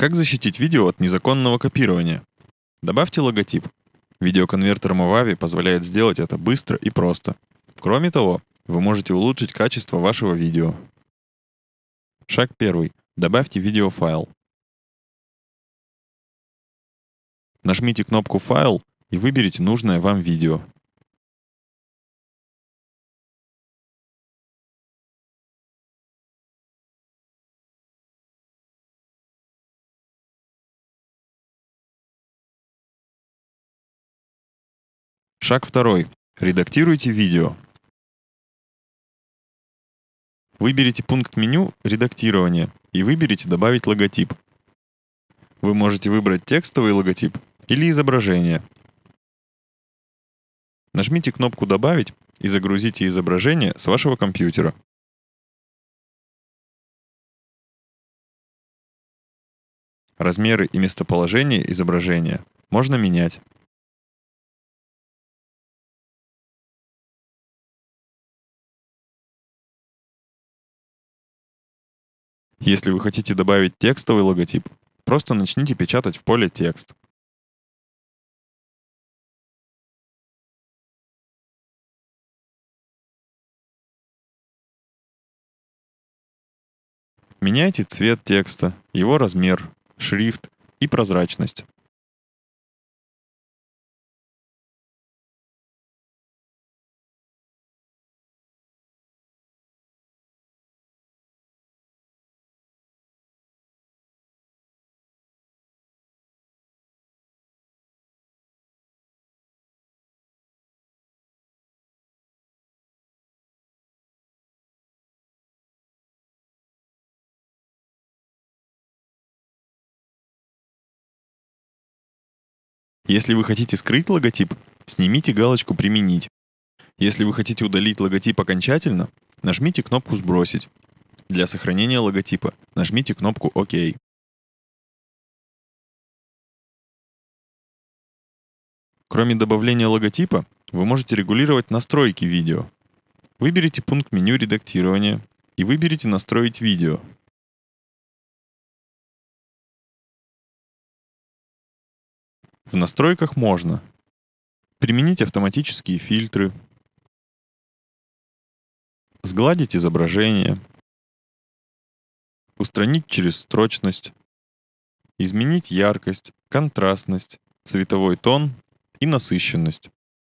Как защитить видео от незаконного копирования? Добавьте логотип. Видеоконвертер Movavi позволяет сделать это быстро и просто. Кроме того, вы можете улучшить качество вашего видео. Шаг 1. Добавьте видеофайл. Нажмите кнопку «Файл» и выберите нужное вам видео. Шаг 2. Редактируйте видео. Выберите пункт меню «Редактирование» и выберите «Добавить логотип». Вы можете выбрать текстовый логотип или изображение. Нажмите кнопку «Добавить» и загрузите изображение с вашего компьютера. Размеры и местоположение изображения можно менять. Если вы хотите добавить текстовый логотип, просто начните печатать в поле «Текст». Меняйте цвет текста, его размер, шрифт и прозрачность. Если вы хотите скрыть логотип, снимите галочку «Применить». Если вы хотите удалить логотип окончательно, нажмите кнопку «Сбросить». Для сохранения логотипа нажмите кнопку «Ок». Кроме добавления логотипа, вы можете регулировать настройки видео. Выберите пункт меню «Редактирование» и выберите «Настроить видео». В настройках можно применить автоматические фильтры, сгладить изображение, устранить черестрочность, изменить яркость, контрастность, цветовой тон и насыщенность.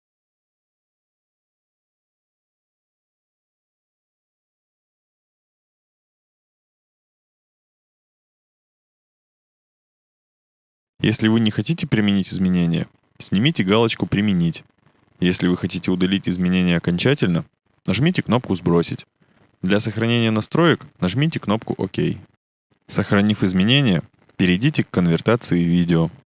Если вы не хотите применить изменения, снимите галочку «Применить». Если вы хотите удалить изменения окончательно, нажмите кнопку «Сбросить». Для сохранения настроек нажмите кнопку «Ок». Сохранив изменения, перейдите к конвертации видео.